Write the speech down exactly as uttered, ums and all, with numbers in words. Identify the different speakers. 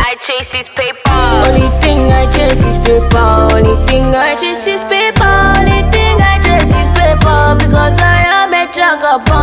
Speaker 1: I chase is paper.
Speaker 2: Only thing I chase is paper. Only thing I chase is paper. Only thing I chase is paper. Because I am a jagaban.